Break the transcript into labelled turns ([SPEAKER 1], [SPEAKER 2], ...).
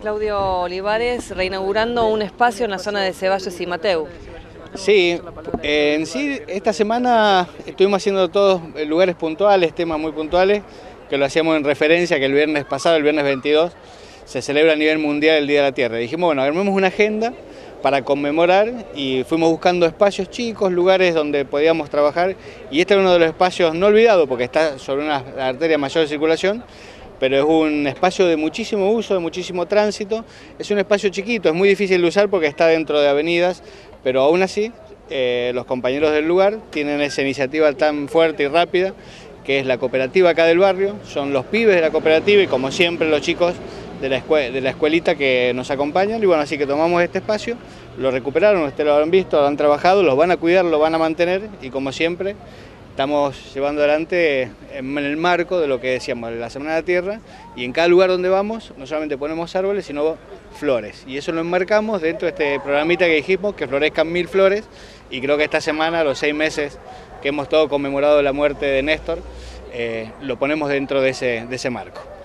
[SPEAKER 1] Claudio Olivares, reinaugurando un espacio en la zona de Ceballos y Mateu.
[SPEAKER 2] Sí, en sí esta semana estuvimos haciendo todos lugares puntuales, temas muy puntuales, que lo hacíamos en referencia que el viernes pasado, el viernes 22, se celebra a nivel mundial el Día de la Tierra. Dijimos, bueno, armemos una agenda para conmemorar y fuimos buscando espacios chicos, lugares donde podíamos trabajar, y este es uno de los espacios no olvidados porque está sobre una arteria mayor de circulación, pero es un espacio de muchísimo uso, de muchísimo tránsito. Es un espacio chiquito, es muy difícil de usar porque está dentro de avenidas, pero aún así los compañeros del lugar tienen esa iniciativa tan fuerte y rápida, que es la cooperativa acá del barrio, son los pibes de la cooperativa y como siempre los chicos de la escuelita que nos acompañan, y bueno, así que tomamos este espacio, lo recuperaron, ustedes lo han visto, lo han trabajado, los van a cuidar, lo van a mantener y como siempre estamos llevando adelante en el marco de lo que decíamos, la Semana de la Tierra, y en cada lugar donde vamos no solamente ponemos árboles, sino flores, y eso lo enmarcamos dentro de este programita que dijimos, que florezcan 1000 flores, y creo que esta semana, los 6 meses que hemos todos conmemorado la muerte de Néstor, lo ponemos dentro de ese marco.